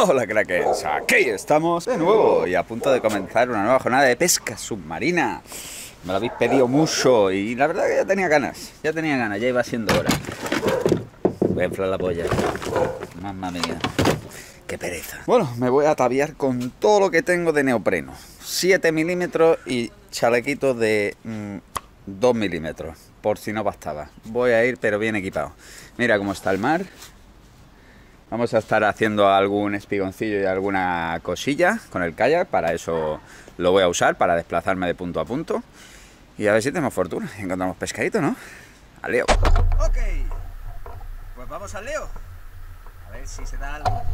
Hola crackers, aquí estamos de nuevo y a punto de comenzar una nueva jornada de pesca submarina. Me lo habéis pedido mucho y la verdad que ya tenía ganas, ya iba siendo hora. Voy a inflar la polla. Mamma mía, qué pereza. Bueno, me voy a ataviar con todo lo que tengo de neopreno. 7 milímetros y chalequito de 2 milímetros, por si no bastaba. Voy a ir pero bien equipado. Mira cómo está el mar. Vamos a estar haciendo algún espigoncillo y alguna cosilla con el kayak. Para eso lo voy a usar, para desplazarme de punto a punto. Y a ver si tenemos fortuna y encontramos pescadito, ¿no? ¡Al lío! Ok, pues vamos al lío. A ver si se da algo.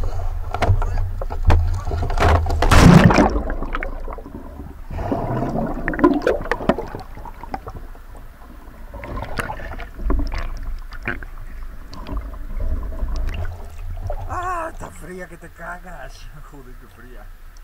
¡Ah! Está fría que te cagas. Joder, qué fría.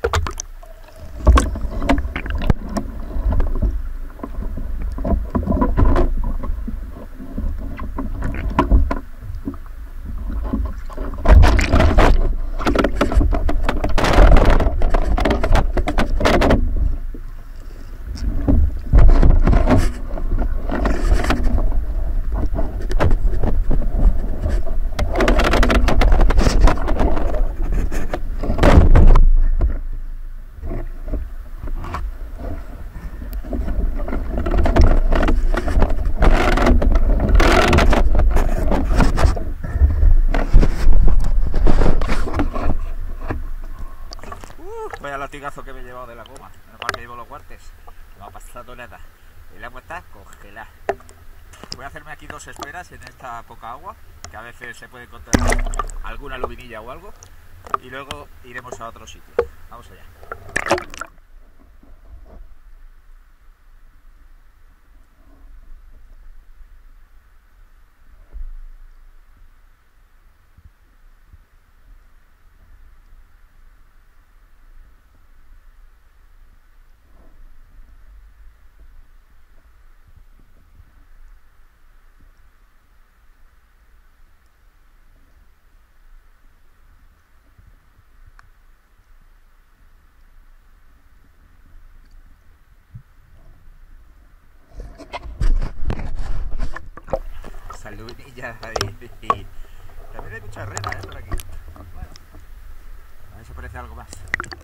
Vaya latigazo que me he llevado de la goma. Menos mal que llevo los guantes. No ha pasado nada. El agua está congelada. Voy a hacerme aquí 2 esferas en esta poca agua, que a veces se puede encontrar alguna lubinilla o algo. Y luego iremos a otro sitio. Vamos allá. Lubinillas ahí. También hay mucha arena por aquí. Bueno, a ver si aparece algo más.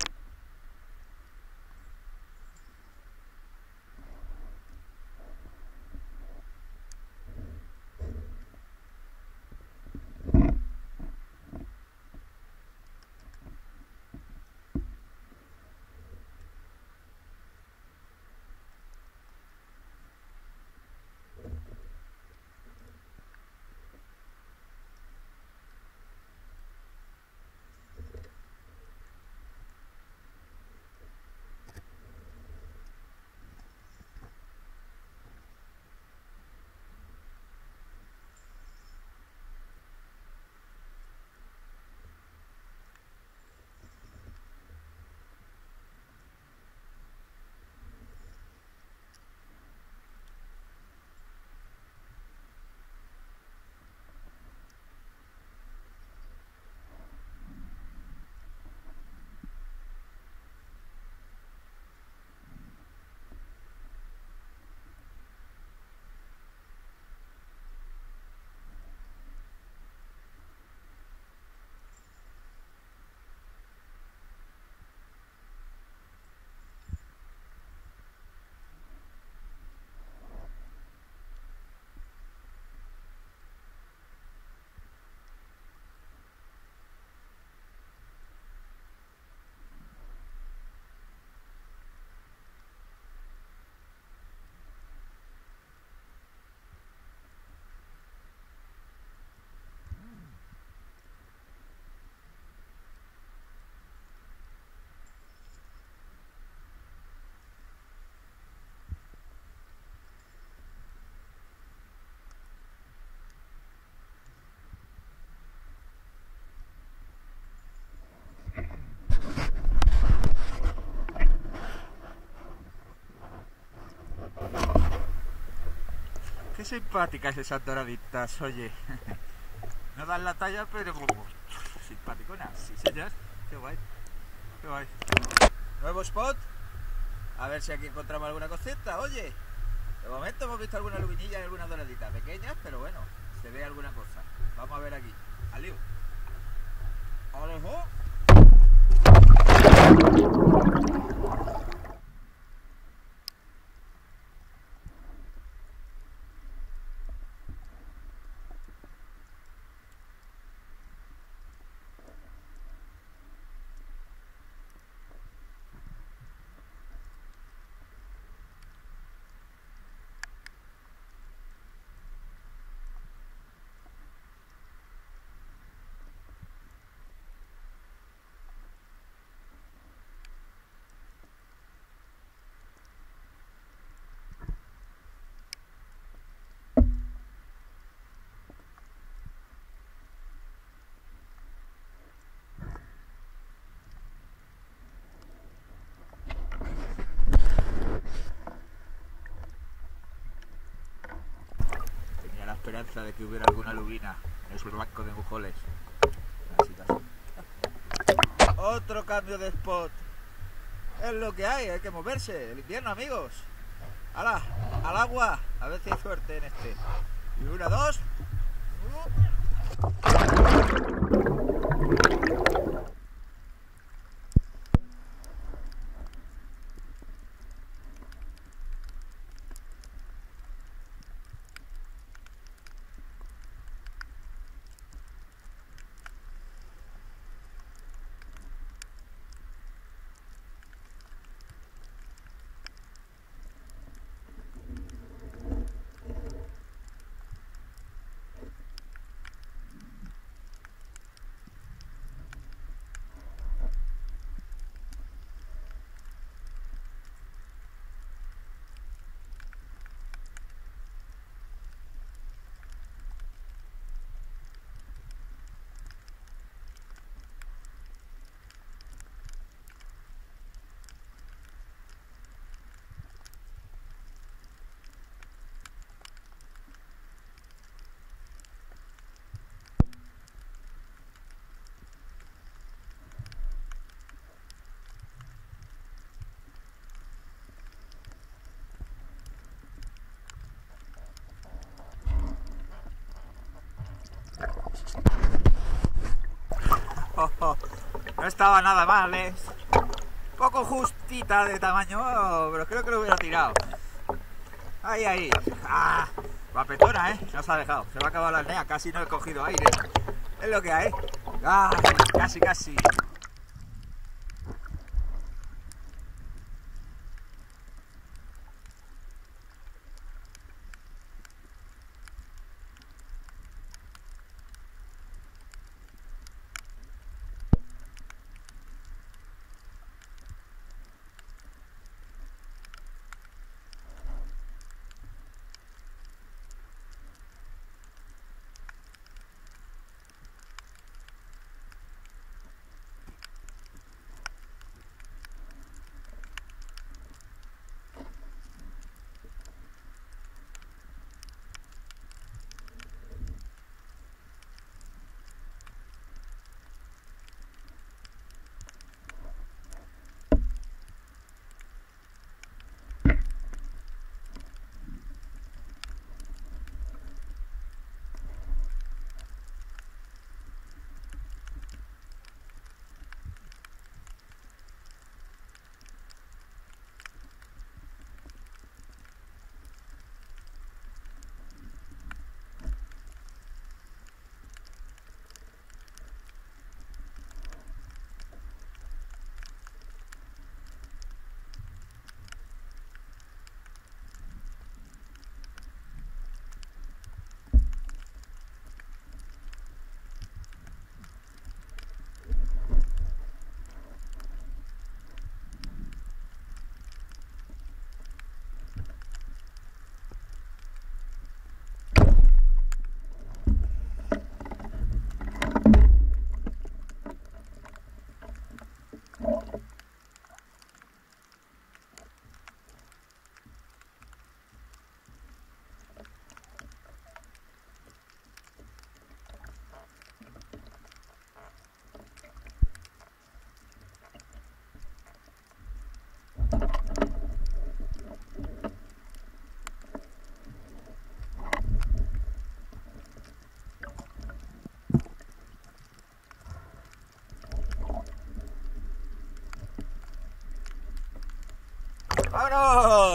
Qué simpáticas esas doraditas, oye. No dan la talla, pero simpaticonas, sí señor. Qué guay. Qué guay. Nuevo spot. A ver si aquí encontramos alguna cosita. Oye, de momento hemos visto alguna luminilla y algunas doraditas. Pequeñas, pero bueno, se ve alguna cosa. Vamos a ver aquí. Aliu. ¡Alejo! Tenía la esperanza de que hubiera alguna lubina en su banco de mujoles. Así, así. Otro cambio de spot. Es lo que hay que moverse. El invierno, amigos. ¡Hala! ¡Al agua! A ver si hay suerte en este. Y una, dos. No estaba nada mal, ¿eh? Poco justita de tamaño, pero creo que lo hubiera tirado. Ahí, ahí. ¡Ah! Guapetona, ¿eh? No se ha dejado. Se va a acabar la alnea. Casi no he cogido aire. Es lo que hay. ¡Ah! Casi, casi.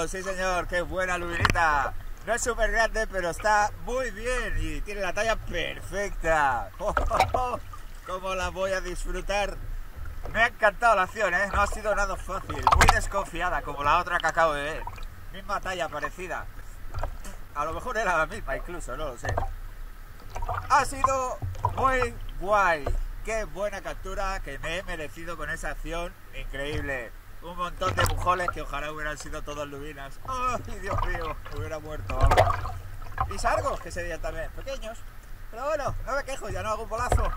sí señor, qué buena lubinita. No es súper grande, pero está muy bien y tiene la talla perfecta. ¡Oh, oh, oh! ¿Cómo la voy a disfrutar? Me ha encantado la acción, ¿eh? No ha sido nada fácil, muy desconfiada, como la otra que acabo de ver. Misma talla, parecida. A lo mejor era la misma incluso, no lo sé. Ha sido muy guay. Qué buena captura que me he merecido con esa acción increíble. Un montón de bujoles que ojalá hubieran sido todos lubinas. ¡Ay, Dios mío! Me hubiera muerto. Y sargos, que serían también pequeños. Pero bueno, no me quejo, ya no hago un bolazo.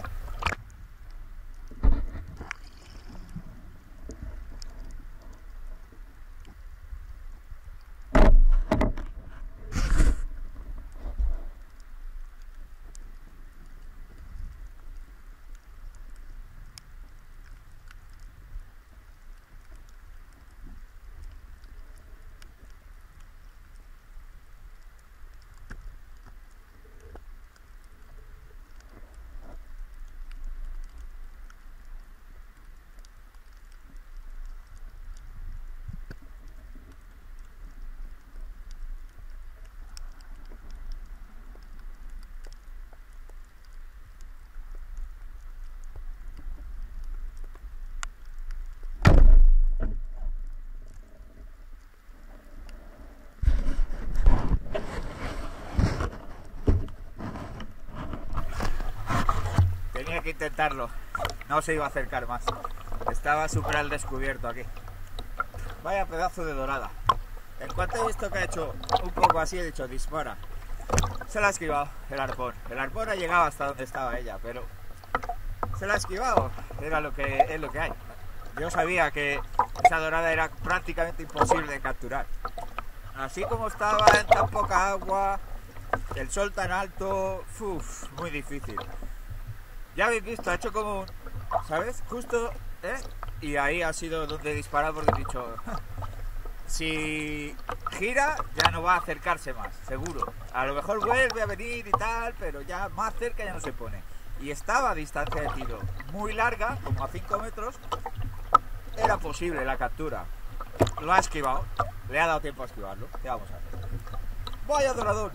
Tenía que intentarlo. No se iba a acercar más. Estaba súper al descubierto aquí. Vaya pedazo de dorada. En cuanto he visto que ha hecho un poco así, he dicho dispara. Se la ha esquivado el arpón. El arpón ha llegado hasta donde estaba ella, pero se la ha esquivado. Era lo que es lo que hay. Yo sabía que esa dorada era prácticamente imposible de capturar. Así como estaba en tan poca agua, el sol tan alto, muy difícil. Ya habéis visto, ha hecho como, ¿sabes? Justo, y ahí ha sido donde he disparado porque he dicho, si gira ya no va a acercarse más, seguro. A lo mejor vuelve a venir y tal, pero ya más cerca ya no se pone. Y estaba a distancia de tiro muy larga, como a 5 metros, era posible la captura. Lo ha esquivado, le ha dado tiempo a esquivarlo. ¿Qué vamos a hacer? ¡Vaya doradón!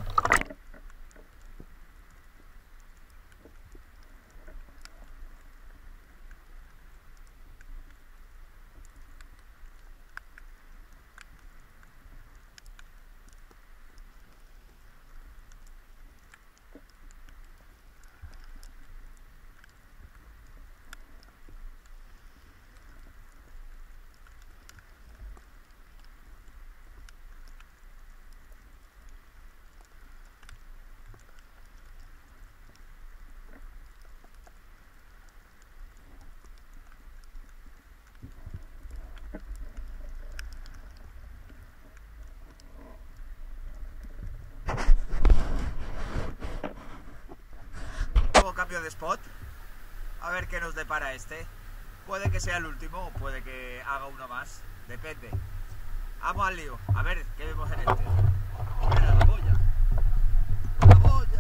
Cambio de spot, a ver qué nos depara este. Puede que sea el último o puede que haga uno más, depende. Vamos al lío, a ver qué vemos en este. Mira, la boya, la boya,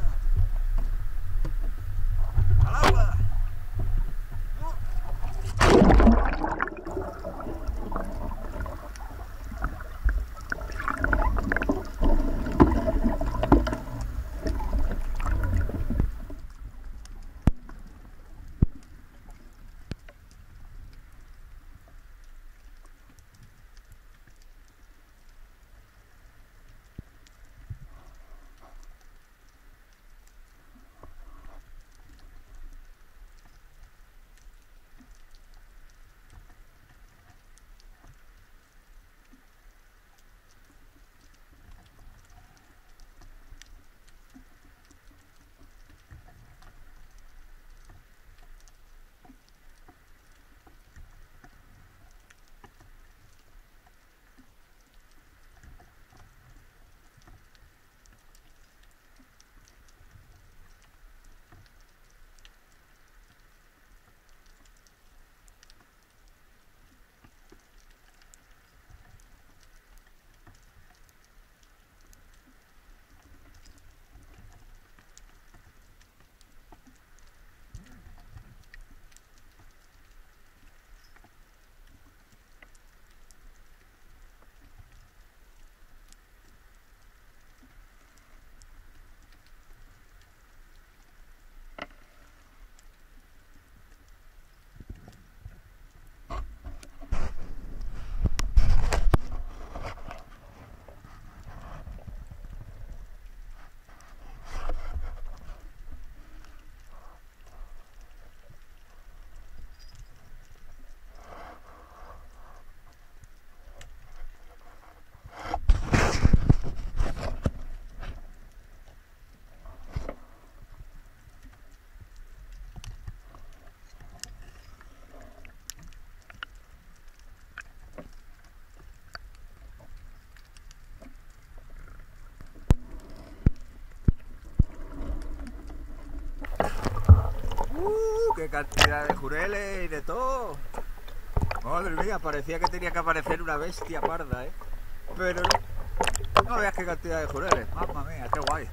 al agua. ¡Qué cantidad de jureles y de todo! Madre mía, parecía que tenía que aparecer una bestia parda, ¿eh? Pero no veas qué cantidad de jureles. Mamma mía, qué guay.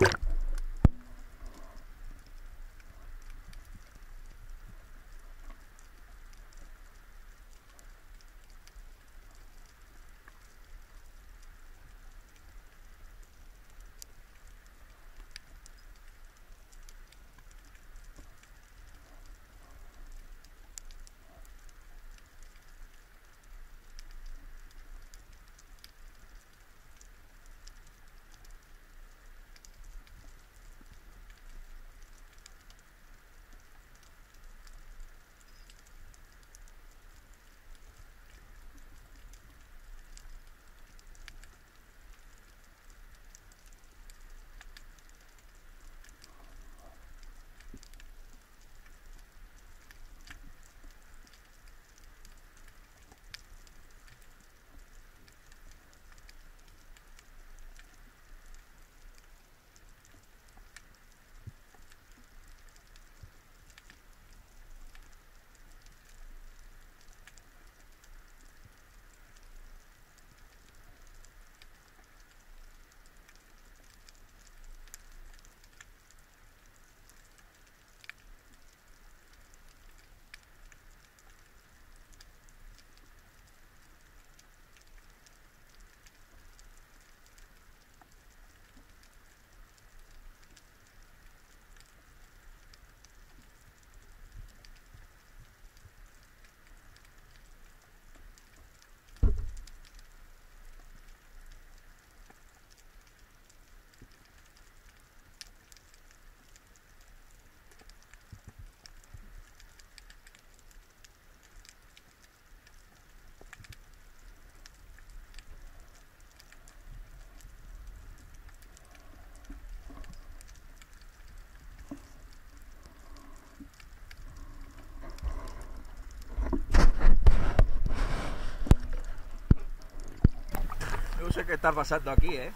No sé qué está pasando aquí, ¿eh?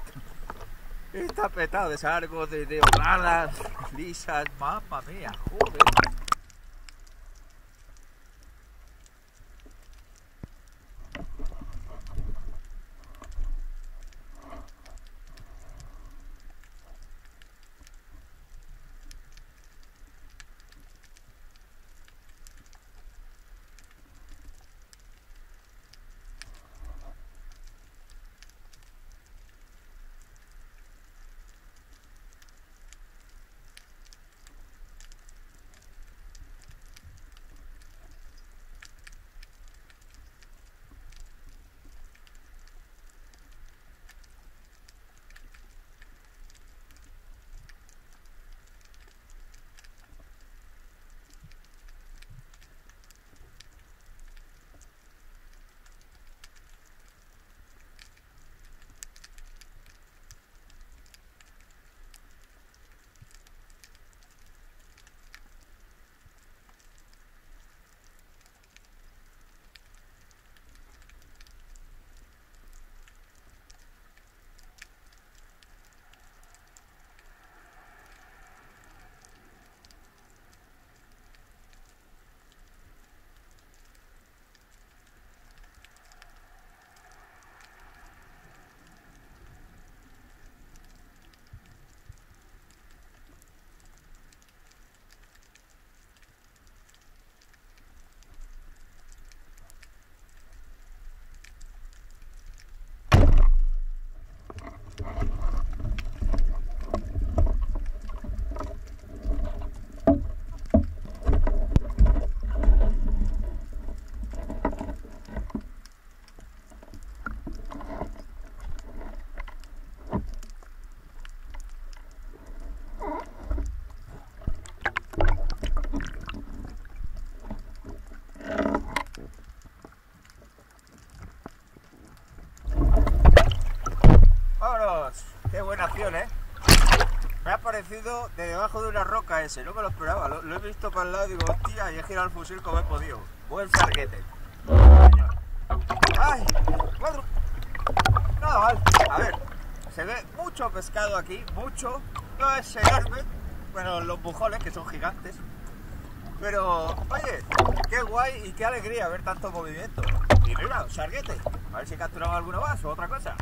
Está petado de sargos, de ovadas, lisas, mamma mía, joder. Qué buena acción, ¿eh? Me ha aparecido de debajo de una roca ese, no me lo esperaba. Lo he visto para el lado y digo, hostia, y he girado el fusil como he podido. Buen sarguete. ¡Ay! ¡Cuatro! Nada mal. A ver, se ve mucho pescado aquí, mucho. No es enorme. Bueno, los bujones, que son gigantes. Pero, oye, qué guay y qué alegría ver tanto movimiento. Y mira, un sarguete. A ver si capturamos alguno más o otra cosa.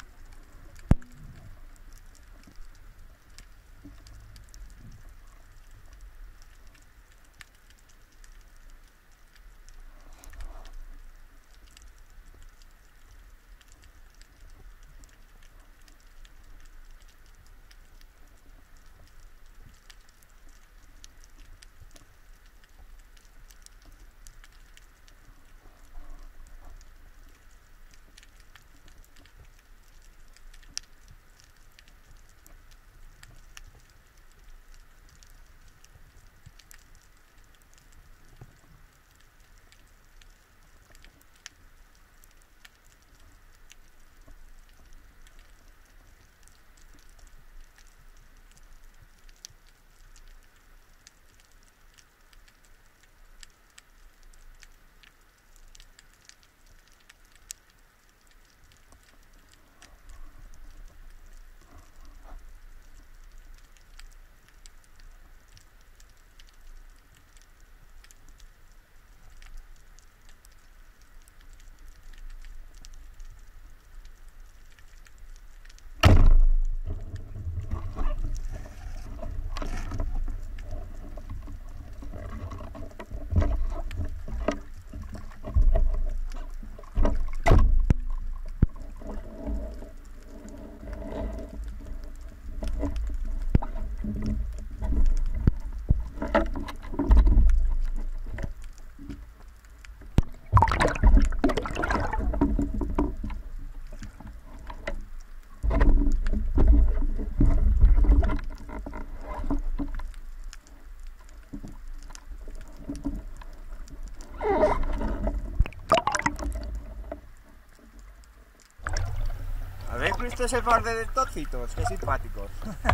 ¿Habéis visto ese par de tocitos? Qué simpáticos.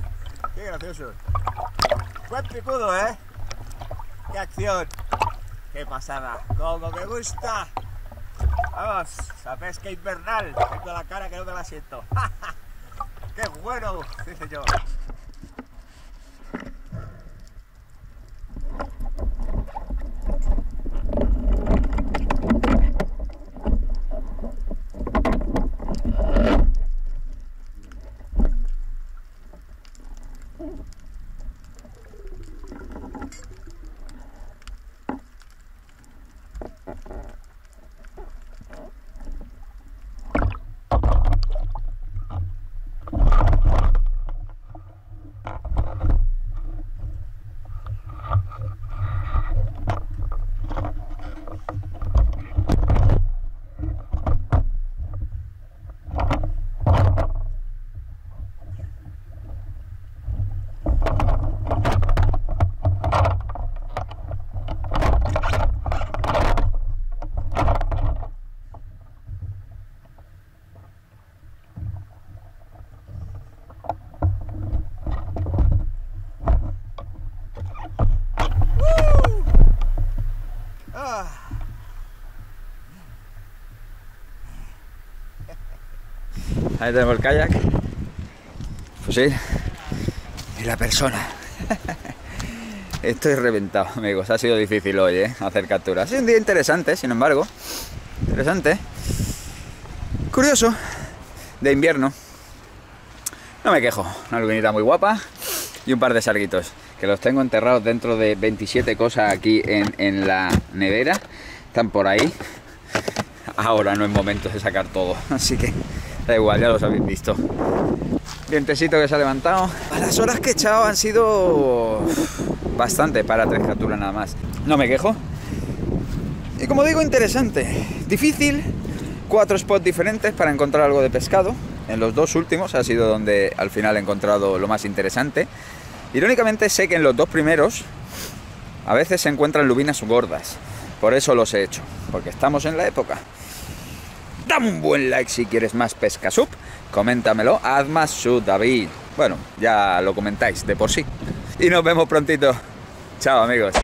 Qué graciosos. Buen picudo, ¿eh? ¡Qué acción! ¡Qué pasada! ¡Cómo me gusta! Vamos, a pesca invernal. Tengo la cara que no me la siento. ¡Qué bueno! Dice yo. Ahí tenemos el kayak, fusil y la persona. Estoy reventado, amigos. Ha sido difícil hoy, hacer capturas. Ha sido un día interesante, sin embargo. Interesante. Curioso. De invierno. No me quejo. Una lubinita muy guapa y un par de sarguitos, que los tengo enterrados dentro de 27 cosas aquí en la nevera. Están por ahí. Ahora no es momento de sacar todo, así que da igual, ya los habéis visto. Vientecito que se ha levantado. Las horas que he echado han sido bastante para 3 capturas nada más. No me quejo. Y como digo, interesante. Difícil. 4 spots diferentes para encontrar algo de pescado. En los 2 últimos ha sido donde al final he encontrado lo más interesante. Irónicamente sé que en los 2 primeros a veces se encuentran lubinas gordas. Por eso los he hecho, porque estamos en la época. Dame un buen like si quieres más pesca sub. Coméntamelo, haz más sub, David. Bueno, ya lo comentáis de por sí. Y nos vemos prontito. Chao, amigos.